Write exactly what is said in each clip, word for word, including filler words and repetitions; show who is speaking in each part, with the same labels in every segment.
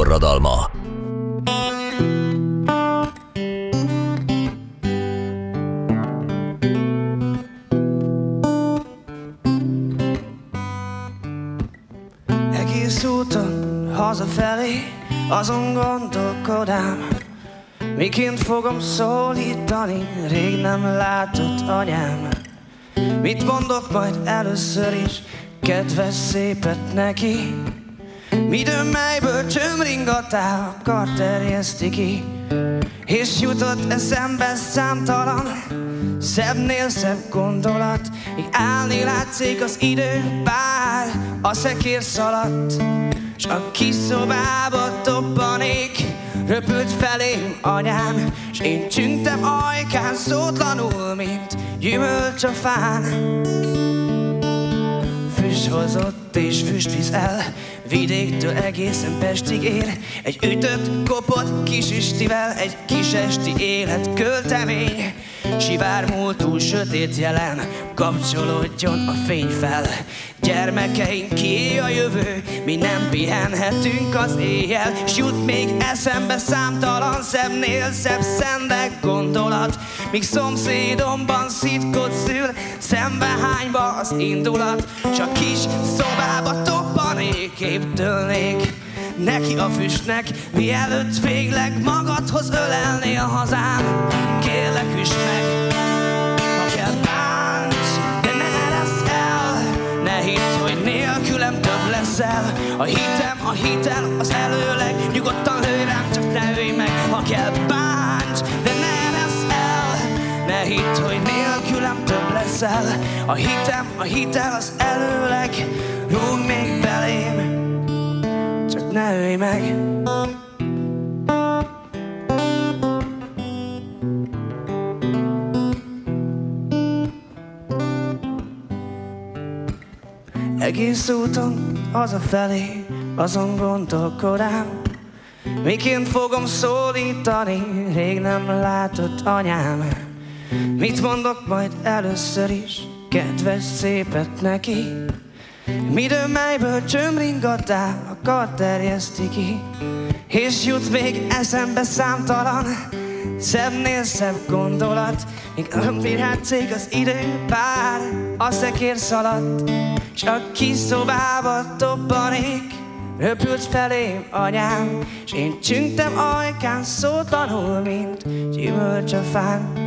Speaker 1: forradalma.
Speaker 2: Egész úton hazafelé azon gondolkodám, miként fogom szólítani rég nem látott anyám. Mit mondok majd először is, kedves szépet neki? Midőn, melyből csömringatál, kar terjeszti ki. És jutott eszembe számtalan, szebbnél szebb gondolat. Míg állni látszik az idő, bár a szekér szaladt. S a kis szobába dobbanék, röpült felém anyám. S én csüngtem ajkán szótlanul, mint gyümölcs a fán. Füst hozott és füstvíz el, vidéktől egészen Pestig ér. Egy ütött, kopott kis üstivel, egy kis esti élet költemény. Sivár múltú sötét jelen, kapcsolódjon a fény fel. Gyermekeink, kié a jövő, mi nem pihenhetünk az éjjel. S jut még eszembe számtalan, szebbnél szebb szendek gondolat. Míg szomszédomban szitkot szül, szembehányba az indulat. S a kis szobába toppanék, épp dőlnék neki a füstnek, mielőtt végleg magadhoz ölelnél hazám. Kérlek, üsd meg, ha kell bánts, de ne eresz el. Ne hidd, hogy nélkülem több leszel. A hitem, a hitel, az előleg. Nyugodtan lőj rám, csak ne ölj meg. Ha kell bánts, de ne eresz el. Ne hidd, hogy nélkülem több leszel. A hitem, a hitel, az előleg. Rúgj még belém, csak ne ölj meg. Egész úton hazafelé azon gondolkodám, miként fogom szólítani rég nem látott anyám. Mit mondok majd először is, kedves szépet neki? Midőn, melyből csömringatál, a kar terjeszti ki. És jut még eszembe számtalan, szebbnél szebb gondolat. Míg röpíthetszék az idő, bár a szekér szaladt. S a kis szobába toppanék, röpült felém anyám. S én csüngtem ajkán szótlanul, mint gyümölcs a fán.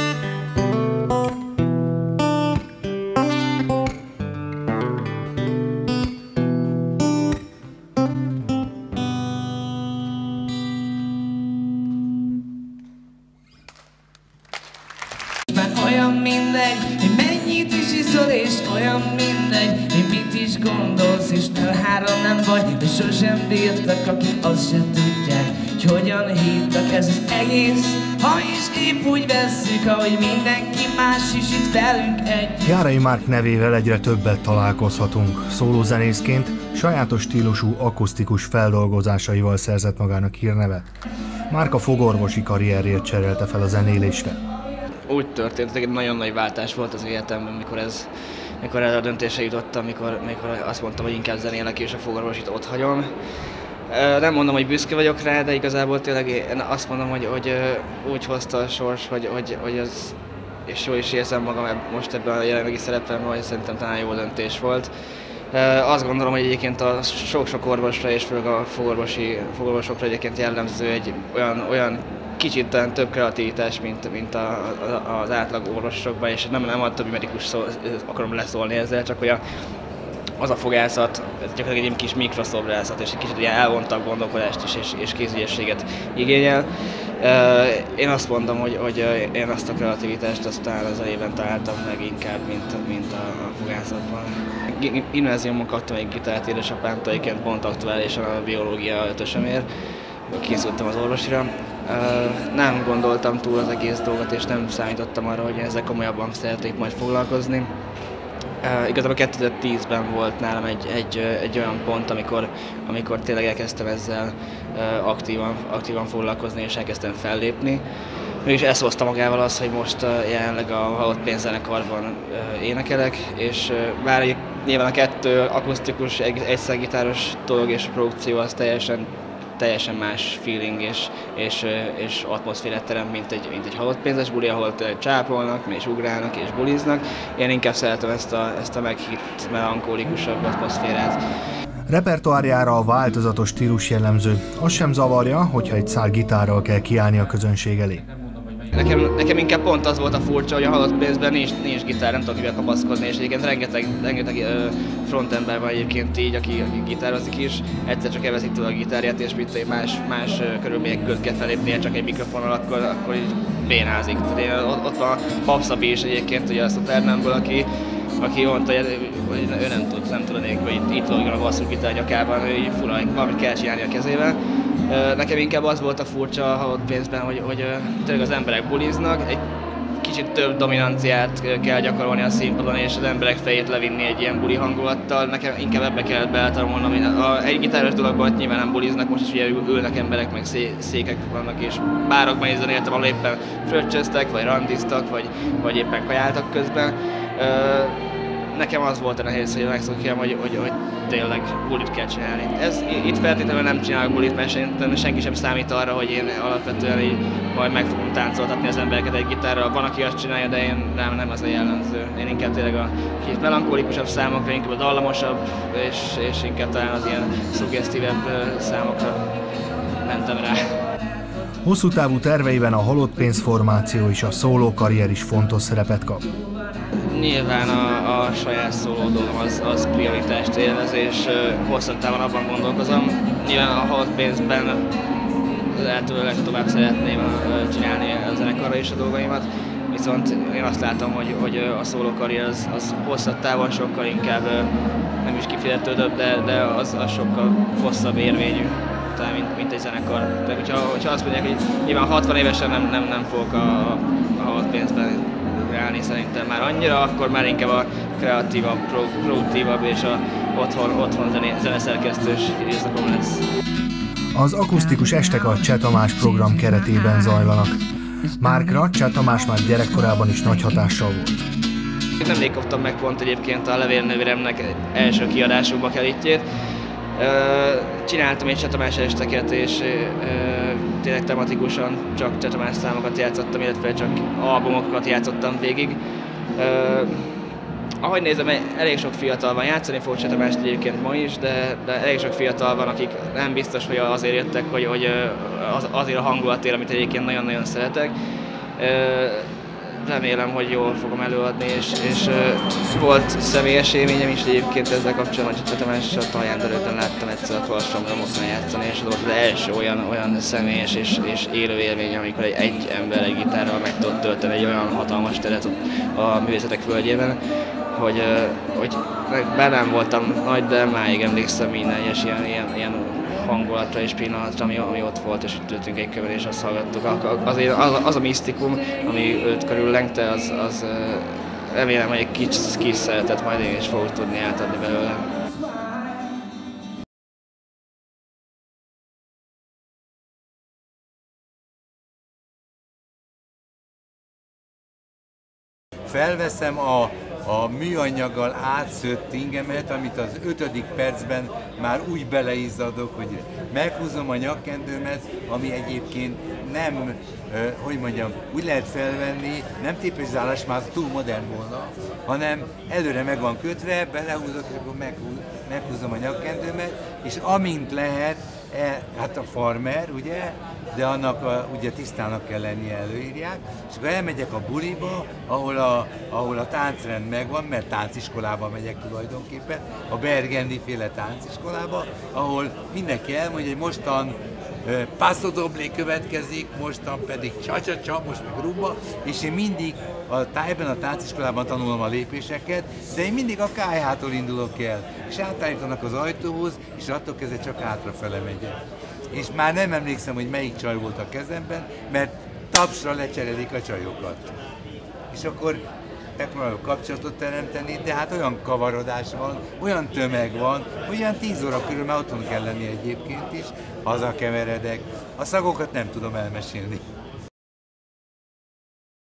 Speaker 2: Olyan mindegy, hogy mennyit is iszol, és olyan mindegy, hogy mit is gondolsz, és nem három nem vagy, de sosem bírtak, akik azt se tudják, hogy hogyan hívtak ez az egész. Ha is épp úgy vesszük, ahogy mindenki más is itt velünk egy.
Speaker 3: Járai Márk nevével egyre többet találkozhatunk. Szólózenészként sajátos stílusú akusztikus feldolgozásaival szerzett magának hírnevet. Márk a fogorvosi karrierjét cserélte fel a zenélésre.
Speaker 4: Úgy történt, hogy egy nagyon nagy váltás volt az életemben, mikor ez, mikor erre a döntésre jutottam, mikor, mikor azt mondtam, hogy inkább zenélek és a fogorvosit ott hagyom. Nem mondom, hogy büszke vagyok rá, de igazából tényleg én azt mondom, hogy, hogy úgy hozta a sors, hogy, hogy, hogy ez, és jól is érzem magam most ebben a jelenlegi szerepemben, hogy szerintem talán jó döntés volt. Azt gondolom, hogy egyébként a sok-sok orvosra és főleg a fogorvosi, fogorvosokra egyébként jellemző egy olyan, olyan kicsit talán több kreativitás, mint, mint a, a, az átlag orvosokban, és nem, nem a többi medikus szó, akarom leszólni ezzel, csak hogy a, az a fogászat, ez gyakorlatilag egy kis mikroszobrászat, és egy kicsit ilyen elvontabb gondolkodást is, és, és kézügyességet igényel. Én azt mondom, hogy, hogy én azt a kreativitást azt talán az elében találtam meg inkább, mint, mint a, a fogászatban. Gimnáziumon kaptam egy gitárt édesapámtól, egyébként pont aktuálisan a biológia ötösömért. Készültem az orvosira. Nem gondoltam túl az egész dolgot, és nem számítottam arra, hogy ezzel komolyabban szeretnék majd foglalkozni. Igazából kétezer-tízben volt nálam egy, egy, egy olyan pont, amikor, amikor tényleg elkezdtem ezzel aktívan, aktívan foglalkozni, és elkezdtem fellépni. Mégis ezt hozta magával az, hogy most jelenleg a Halott Pénzzenekarban énekelek, és bár nyilván a kettő akusztikus, egyszergitáros dolog és a produkció az teljesen teljesen más feeling és, és, és atmoszférát teremt, mint egy, mint egy halott pénzes buli, ahol csápolnak, és ugrálnak, és buliznak. Én inkább szeretem ezt a, ezt a meghitt, melankolikusabb atmoszférát.
Speaker 3: Repertoárjára a változatos stílus jellemző. Az sem zavarja, hogyha egy szál gitárral kell kiállni a közönség elé.
Speaker 4: Nekem, nekem inkább pont az volt a furcsa, hogy a halott pénzben nincs, nincs gitár, nem tudok mivel kapaszkodni, és egyébként rengeteg, rengeteg uh, frontember van egyébként így, aki, aki gitározik is, egyszer csak elveszik tőle a gitárját, és mint más, más uh, körülmények között kell felépnie csak egy mikrofonnal, akkor, akkor így bénázik. Tehát én, ott van Babszabi is egyébként, ugye a Szuternemből, aki aki mondta, hogy ő nem tud, nem tud nélkül, hogy itt, itt lógjon a basszusgitár nyakában, hogy fura, valamit kell csinálni a kezével. Nekem inkább az volt a furcsa a halott pénzben, hogy, hogy tényleg az emberek buliznak, egy kicsit több dominanciát kell gyakorolni a színpadon, és az emberek fejét levinni egy ilyen buli hangulattal. Nekem inkább ebbe kellett beletanulnom, hogy a, egy gitáros dologban nyilván nem buliznak, most is ugye ülnek emberek, meg szé, székek vannak, és bárokban is zenéltem, ahol éppen fröccsöztek, vagy randiztak, vagy, vagy éppen kajáltak közben. Nekem az volt a nehéz, hogy megszokjam, hogy, hogy, hogy tényleg bulit kell csinálni. Ez, itt feltétlenül nem csinálok bulit, mert sen, senki sem számít arra, hogy én alapvetően így majd meg fogom táncoltatni az embereket egy gitárral. Van, aki azt csinálja, de én nem, nem az a jellemző. Én inkább tényleg a kicsit melankolikusabb számokra, inkább a dallamosabb, és, és inkább talán az ilyen szuggesztívebb számokra mentem rá.
Speaker 3: Hosszú távú terveiben a halott pénz formáció és a szóló karrier is fontos szerepet kap.
Speaker 4: Nyilván a, a saját szóló dolgom az, az prioritást élvez, és uh, hosszabb távon abban gondolkozom. Nyilván a halott pénzben lehetőleg tovább szeretném uh, csinálni a zenekarra is a dolgaimat, viszont én azt látom, hogy, hogy a szóló karrier az, az hosszabb távon sokkal inkább uh, nem is kifizetődőbb, de, de az, az sokkal hosszabb érvényű, talán, mint, mint egy zenekar. De hogyha, hogyha azt mondják, hogy nyilván hatvan évesen nem, nem, nem fogok a, a halott pénzben állni szerintem már annyira, akkor már inkább a kreatívabb, produktívabb és a otthon, otthon zené, zeneszerkesztős időszakom lesz.
Speaker 3: Az akusztikus estek a Cseh Tamás program keretében zajlanak. Márkra Cseh Tamás már gyerekkorában is nagy hatással volt.
Speaker 4: Nemrég kaptam meg pont egyébként a levélnővéremnek első kiadásukba kerítjét. Csináltam egy Cseh Tamás esteket, és tényleg tematikusan csak Cseh Tamás számokat játszottam, illetve csak albumokat játszottam végig. Ahogy nézem, elég sok fiatal van, játszani fog Cseh Tamást egyébként ma is, de, de elég sok fiatal van, akik nem biztos, hogy azért jöttek, hogy, hogy az, azért a hangulatért, amit egyébként nagyon-nagyon szeretek. Remélem, hogy jól fogom előadni, és, és uh, volt személyes élményem is egyébként ezzel kapcsolatban, hogy Cseh Tamás a Taljándörőben láttam egyszer a Falstromban otthon játszani, és az volt az első olyan, olyan személyes és, és élő élmény, amikor egy, egy ember egy gitárral meg tudott tölteni egy olyan hatalmas teret a művészetek völgyében, hogy, uh, hogy bár nem voltam nagy, de máig emlékszem minden egyes ilyen, ilyen, ilyen hangulatra és pillanatra, ami, ami ott volt, és itt ültünk egy köven, és azt hallgattuk. Azért az, az a misztikum, ami őt körül lengte, az, az remélem, hogy egy kis, kis szeretet majd én is fogok tudni átadni belőle.
Speaker 1: Felveszem a a műanyaggal átszőtt ingemet, amit az ötödik percben már úgy beleizzadok, hogy meghúzom a nyakkendőmet, ami egyébként nem, eh, hogy mondjam, úgy lehet felvenni, nem tépőzálás, már túl modern volna, hanem előre meg van kötve, belehúzok, és akkor meghúz, meghúzom a nyakkendőmet, és amint lehet, E, hát a farmer, ugye, de annak a, ugye tisztának kell lennie, előírják, és akkor elmegyek a buliba, ahol a, ahol a táncrend megvan, mert tánciskolába megyek tulajdonképpen, a Bergendi féle tánciskolába, ahol mindenki elmondja, hogy mostan e, passo doblé következik, mostan pedig csa-csa-csa, most meg rumba, és én mindig a, ebben a tánciskolában tanulom a lépéseket, de én mindig a kályhától indulok el, és átállítanak az ajtóhoz, és attól kezdve csak hátrafele megyek. És már nem emlékszem, hogy melyik csaj volt a kezemben, mert tapsra lecserélik a csajokat. És akkor megpróbálok kapcsolatot teremteni, de hát olyan kavarodás van, olyan tömeg van, hogy olyan tíz óra körül már otthon kell lenni egyébként is, hazakeveredek, a szagokat nem tudom elmesélni.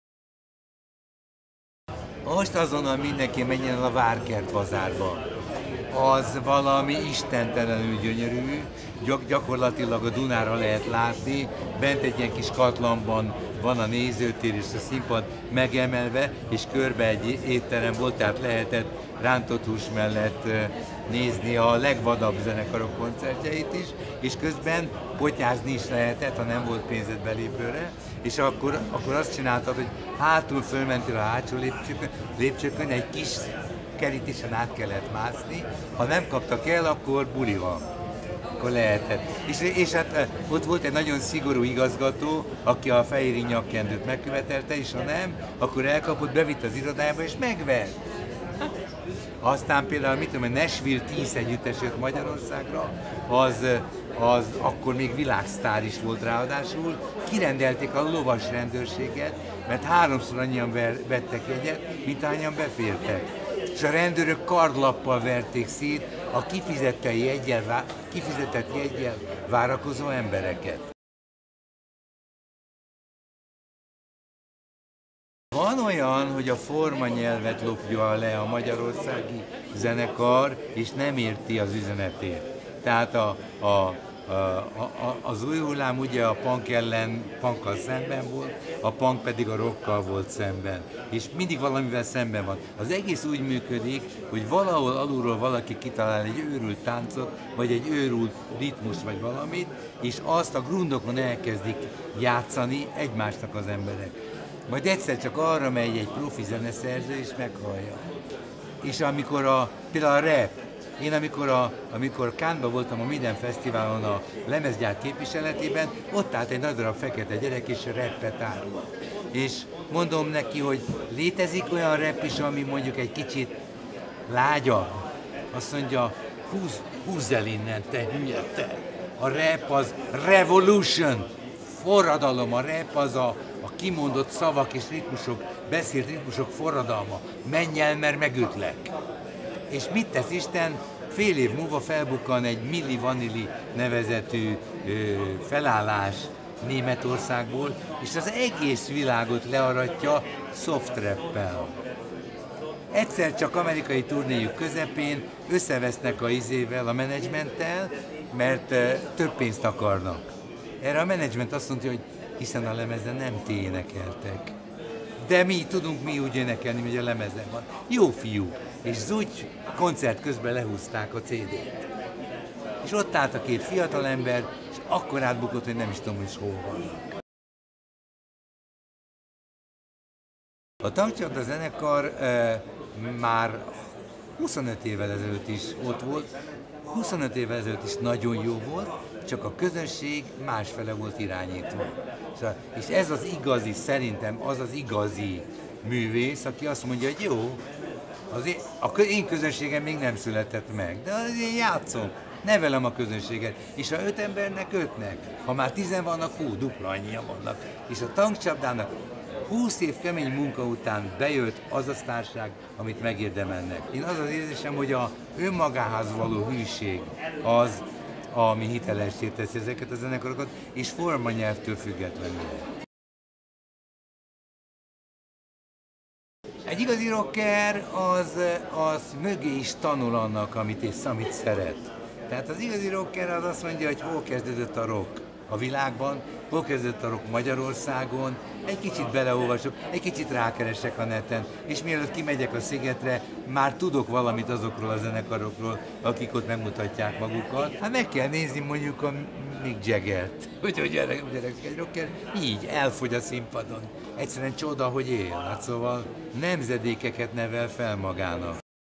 Speaker 1: Most azonnal mindenki menjen el a Várkert bazárba. az valami istentelenül gyönyörű, Gyak, gyakorlatilag a Dunára lehet látni, bent egy ilyen kis katlanban van a nézőtér és a színpad megemelve, és körbe egy étterem volt, tehát lehetett rántott hús mellett nézni a legvadabb zenekarok koncertjeit is, és közben potyázni is lehetett, ha nem volt pénzed belépőre, és akkor, akkor azt csináltad, hogy hátul fölmentél a hátsó lépcsőkön, lépcsőkön egy kis kerítésen át kellett mászni, ha nem kaptak el, akkor buli van. Akkor lehetett. És, és hát ott volt egy nagyon szigorú igazgató, aki a fehéri nyakkendőt megkövetelte, és ha nem, akkor elkapott, bevitt az irodájába és megvert. Aztán például, mit tudom, a Nashville tíz együttes jött Magyarországra, az, az akkor még világsztár is volt ráadásul, kirendelték a lovas rendőrséget, mert háromszor annyian vettek jegyet, mint ahányan befértek. És a rendőrök kardlappal verték szét a kifizetett jeggyel, kifizetett jeggyel várakozó embereket. Van olyan, hogy a formanyelvet lopja le a magyarországi zenekar, és nem érti az üzenetét. Tehát a, a, a, a, az új hullám ugye a punk ellen, punkkal szemben volt, a punk pedig a rockkal volt szemben. És mindig valamivel szemben van. Az egész úgy működik, hogy valahol alulról valaki kitalál egy őrült táncot, vagy egy őrült ritmus, vagy valamit, és azt a grundokon elkezdik játszani egymásnak az emberek. Majd egyszer csak arra megy egy profi zeneszerző, és meghallja. És amikor a, például a rap, én amikor, a, amikor Cannes-ban voltam a Minden Fesztiválon a lemezgyár képviseletében, ott állt egy nagy darab fekete gyerek, és rappet árult. És mondom neki, hogy létezik olyan rap is, ami mondjuk egy kicsit lágyabb. Azt mondja, húzz, húzz el innen, te hülye, te. A rap az revolution, forradalom, a rap az a a kimondott szavak és ritmusok, beszélt ritmusok forradalma. Menj el, mert megütlek. És mit tesz Isten? Fél év múlva felbukkan egy Milli Vanilli nevezetű ö, felállás Németországból, és az egész világot learatja soft rappel. Egyszer csak amerikai turnéjuk közepén összevesznek a izével, a menedzsmenttel, mert ö, több pénzt akarnak. Erre a menedzsment azt mondja, hogy hiszen a lemezen nem ti énekeltek. De mi tudunk mi úgy énekelni, hogy a lemezen van. Jó fiú! És zúgy koncert közben lehúzták a cé dét. És ott állt a két fiatalember, és akkor átbukott, hogy nem is tudom, hogy hol vannak. A Tankcsapda zenekar e, már huszonöt évvel ezelőtt is ott volt, huszonöt évvel ezelőtt is nagyon jó volt, csak a közönség másfele volt irányítva. És ez az igazi, szerintem az az igazi művész, aki azt mondja, hogy jó, az én, a én közönségem még nem született meg, de az én játszom, nevelem a közönséget, és ha öt embernek ötnek, ha már tizen vannak, hú, dupla annyian vannak. És a Tankcsapdának húsz év kemény munka után bejött az a sztárság, amit megérdemelnek. Én az az érzésem, hogy a önmagához való hűség az, ami hitelessé teszi ezeket a zenekarokat, és formanyelvtől függetlenül. Egy igazi rocker az, az mögé is tanul annak, amit és amit szeret. Tehát az igazi rocker az azt mondja, hogy hol kezdődött a rock a világban, hol kezdődött a rock Magyarországon, egy kicsit beleolvasok, egy kicsit rákeresek a neten, és mielőtt kimegyek a szigetre, már tudok valamit azokról a zenekarokról, akik ott megmutatják magukat. Hát meg kell nézni mondjuk a Mick Jaggert, hogy hogy gyerek, gyerek, egy rocker, így elfogy a színpadon. Egyszerűen csoda, hogy él. Hát szóval nemzedékeket nevel fel magának.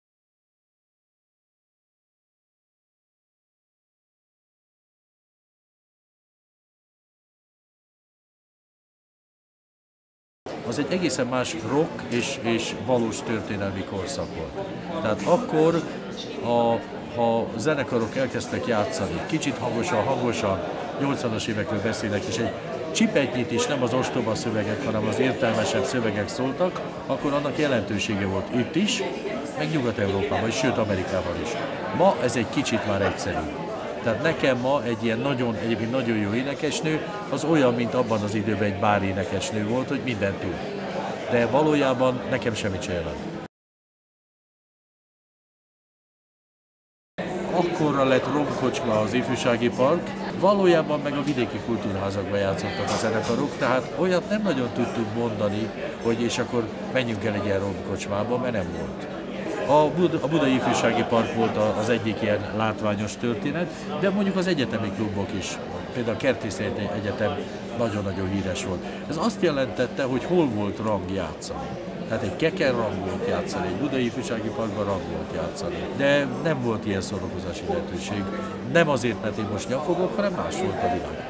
Speaker 5: Az egy egészen más rock és, és valós történelmi korszak volt. Tehát akkor, ha, ha zenekarok elkezdtek játszani, kicsit hangosan, hangosan, nyolcvanas évekről beszélek, és egy csipetnyit is nem az ostoba szövegek, hanem az értelmesebb szövegek szóltak, akkor annak jelentősége volt itt is, meg Nyugat-Európában is, sőt Amerikában is. Ma ez egy kicsit már egyszerű. Tehát nekem ma egy ilyen nagyon, egyébként nagyon jó énekesnő, az olyan, mint abban az időben egy bár énekesnő volt, hogy mindent tud. De valójában nekem semmit sem jelent. akkorra lett romkocsma az ifjúsági park, valójában meg a vidéki kultúrházakban játszottak a zenekarok, tehát olyat nem nagyon tudtuk mondani, hogy és akkor menjünk el egy ilyen romkocsmába, mert nem volt. A, Bud- a Budai Ifjúsági Park volt az egyik ilyen látványos történet, de mondjuk az egyetemi klubok is, például a Kertészeti Egyetem nagyon-nagyon híres volt. Ez azt jelentette, hogy hol volt rang játszani. Tehát egy Keken rang volt játszani, egy Budai Ifjúsági Parkban rang volt játszani. De nem volt ilyen szórakozási lehetőség. Nem azért, mert én most nyafogok, hanem más volt a világ.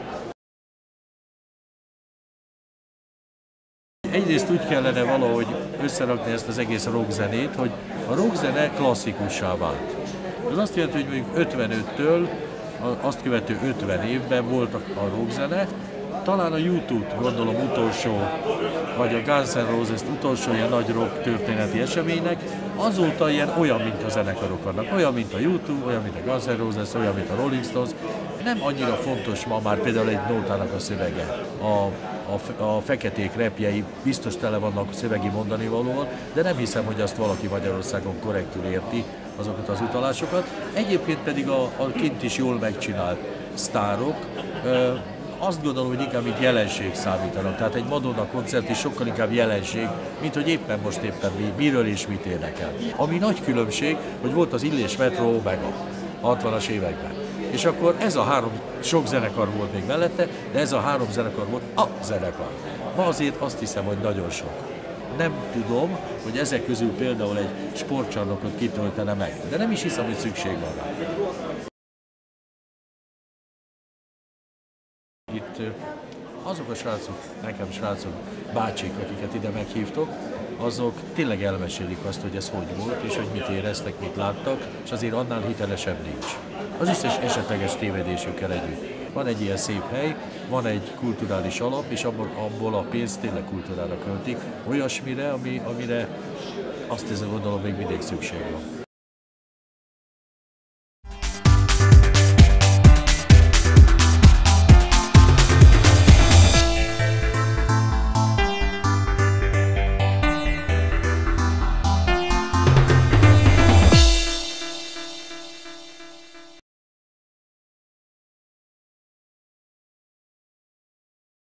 Speaker 5: Egyrészt úgy kellene valahogy összerakni ezt az egész rockzenét, hogy a rockzene klasszikussá vált. Ez azt jelenti, hogy mondjuk ötvenöttől azt követő ötven évben volt a rockzene, talán a U kettőt gondolom utolsó, vagy a Guns N' Roses utolsó ilyen nagy rock történeti eseménynek, azóta ilyen olyan, mint a zenekarok vannak, olyan, mint a U kettő, olyan, mint a Guns N' Roses, olyan, mint a Rolling Stones. Nem annyira fontos ma már például egy nótának a szövege. A, a, a feketék repjei biztos tele vannak szövegi mondani valóval, de nem hiszem, hogy azt valaki Magyarországon korrektül érti azokat az utalásokat. Egyébként pedig a, a kint is jól megcsinált sztárok, ö, azt gondolom, hogy inkább mint jelenség számítanak. Tehát egy Madonna koncert is sokkal inkább jelenség, mint hogy éppen most éppen mi, miről és mit énekel. Ami nagy különbség, hogy volt az Illés Metro Omega a hatvanas években. És akkor ez a három, sok zenekar volt még mellette, de ez a három zenekar volt a zenekar. Ma azért azt hiszem, hogy nagyon sok. Nem tudom, hogy ezek közül például egy sportcsarnokot kitöltene meg, de nem is hiszem, hogy szükség van rá. Itt azok a srácok, nekem srácok, bácsik, akiket ide meghívtok, azok tényleg elmesélik azt, hogy ez hogy volt, és hogy mit éreztek, mit láttak, és azért annál hitelesebb nincs. Az összes esetleges tévedésükkel együtt. Van egy ilyen szép hely, van egy kulturális alap, és abból, abból a pénzt tényleg kultúrára költik, olyasmire, ami, amire azt hiszem, gondolom, még mindig szükség van.